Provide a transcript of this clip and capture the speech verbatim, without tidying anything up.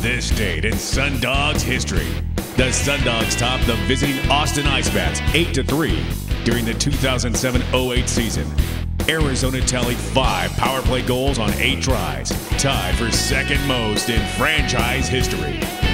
this date in Sundogs history. The Sundogs topped the visiting Austin IceBats eight to three during the two thousand seven oh eight season. Arizona tallied five power play goals on eight tries, tied for second most in franchise history.